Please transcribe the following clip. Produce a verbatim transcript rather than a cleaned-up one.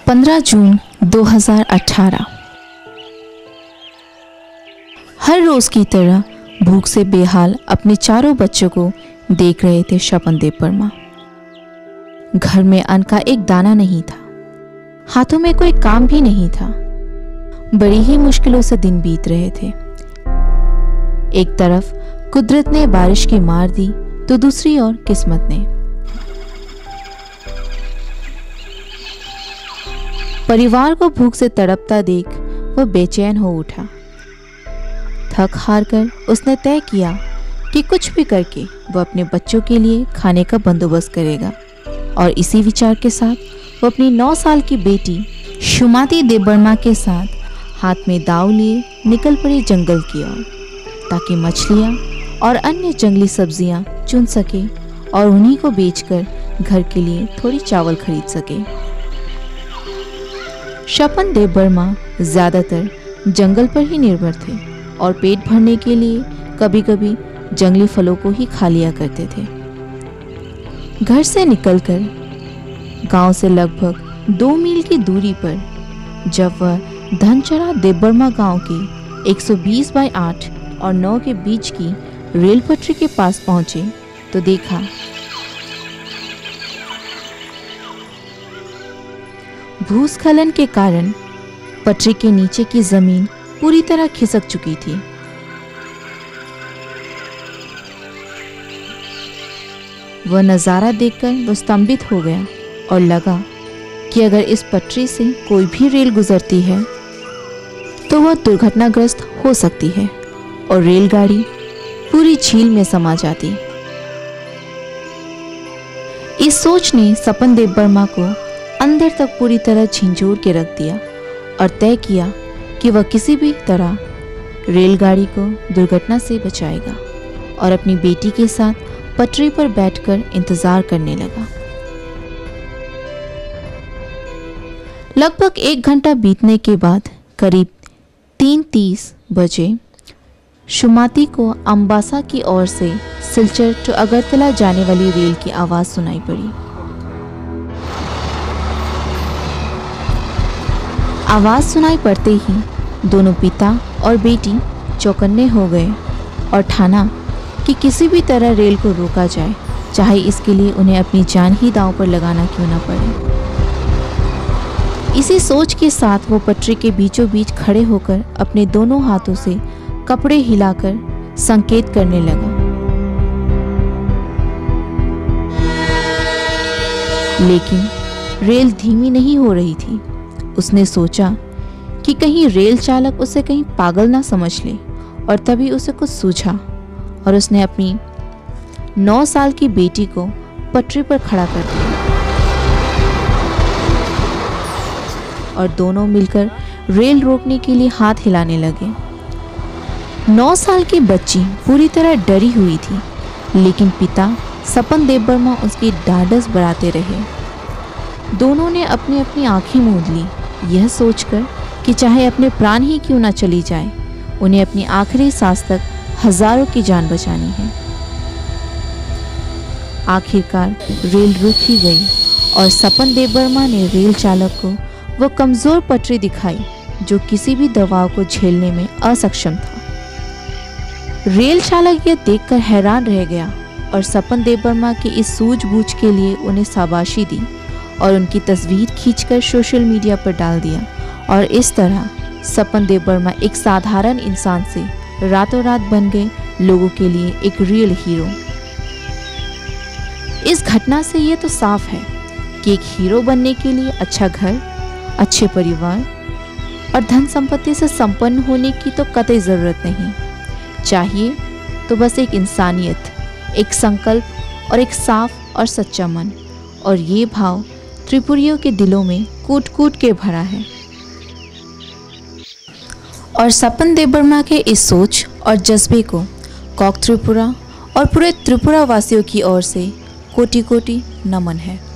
पंद्रह जून दो हज़ार अठारह। हर रोज की तरह भूख से बेहाल अपने चारों बच्चों को देख रहे थे स्वपन देव वर्मा। घर में अन्न का एक दाना नहीं था, हाथों में कोई काम भी नहीं था। बड़ी ही मुश्किलों से दिन बीत रहे थे। एक तरफ कुदरत ने बारिश की मार दी तो दूसरी ओर किस्मत ने। परिवार को भूख से तड़पता देख वह बेचैन हो उठा। थक हार कर उसने तय किया कि कुछ भी करके वह अपने बच्चों के लिए खाने का बंदोबस्त करेगा, और इसी विचार के साथ वो अपनी नौ साल की बेटी सुमति देव वर्मा के साथ हाथ में दाव लिए निकल पड़े जंगल की ओर, ताकि मछलियाँ और अन्य जंगली सब्जियाँ चुन सके और उन्हीं को बेचकर घर के लिए थोड़ी चावल खरीद सके। स्वपन देव वर्मा ज्यादातर जंगल पर ही निर्भर थे और पेट भरने के लिए कभी कभी जंगली फलों को ही खा लिया करते थे। घर से निकलकर गांव से लगभग दो मील की दूरी पर जब वह धनचरा देव वर्मा गांव के एक सौ बीस बाई आठ और नौ के बीच की रेल पटरी के पास पहुंचे तो देखा भूस्खलन के कारण पटरी के नीचे की जमीन पूरी तरह खिसक चुकी थी। वह नज़ारा देखकर वो स्तंभित हो गया और लगा कि अगर इस पटरी से कोई भी रेल गुजरती है तो वह दुर्घटनाग्रस्त हो सकती है और रेलगाड़ी पूरी झील में समा जाती। इस सोच ने स्वपन देव वर्मा को अंदर तक पूरी तरह झिंझोर के रख दिया और तय किया कि वह किसी भी तरह रेलगाड़ी को दुर्घटना से बचाएगा, और अपनी बेटी के साथ पटरी पर बैठकर इंतजार करने लगा। लगभग एक घंटा बीतने के बाद करीब तीन तीस बजे सुमति को अम्बासा की ओर से सिलचर टू अगरतला जाने वाली रेल की आवाज़ सुनाई पड़ी। आवाज़ सुनाई पड़ते ही दोनों पिता और बेटी चौकन्ने हो गए और ठाना कि किसी भी तरह रेल को रोका जाए, चाहे इसके लिए उन्हें अपनी जान ही दांव पर लगाना क्यों न पड़े। इसी सोच के साथ वो पटरी के बीचों बीच खड़े होकर अपने दोनों हाथों से कपड़े हिलाकर संकेत करने लगा। लेकिन रेल धीमी नहीं हो रही थी। उसने सोचा कि कहीं रेल चालक उसे कहीं पागल ना समझ ले, और तभी उसे कुछ सूझा और उसने अपनी नौ साल की बेटी को पटरी पर खड़ा कर दिया और दोनों मिलकर रेल रोकने के लिए हाथ हिलाने लगे। नौ साल की बच्ची पूरी तरह डरी हुई थी, लेकिन पिता स्वपन देव वर्मा उसकी ढाढ़स बढ़ाते रहे। दोनों ने अपनी अपनी आंखें मूंद ली, यह सोचकर कि चाहे अपने प्राण ही क्यों ना चली जाए, उन्हें अपनी आखिरी सांस तक हजारों की जान बचानी है। आखिरकार रेल रुक ही गई और स्वपन देव वर्मा ने रेल चालक को वो कमजोर पटरी दिखाई जो किसी भी दबाव को झेलने में असक्षम था। रेल चालक यह देखकर हैरान रह गया और स्वपन देव वर्मा की इस सूझबूझ के लिए उन्हें शाबाशी दी और उनकी तस्वीर खींचकर सोशल मीडिया पर डाल दिया। और इस तरह स्वपन देव वर्मा एक साधारण इंसान से रातों रात बन गए लोगों के लिए एक रियल हीरो। इस घटना से ये तो साफ है कि एक हीरो बनने के लिए अच्छा घर, अच्छे परिवार और धन संपत्ति से संपन्न होने की तो कतई जरूरत नहीं। चाहिए तो बस एक इंसानियत, एक संकल्प और एक साफ और सच्चा मन, और ये भाव त्रिपुरियों के दिलों में कूट कूट के भरा है। और स्वपन देव वर्मा के इस सोच और जज्बे को कॉक त्रिपुरा और पूरे त्रिपुरा वासियों की ओर से कोटि कोटि नमन है।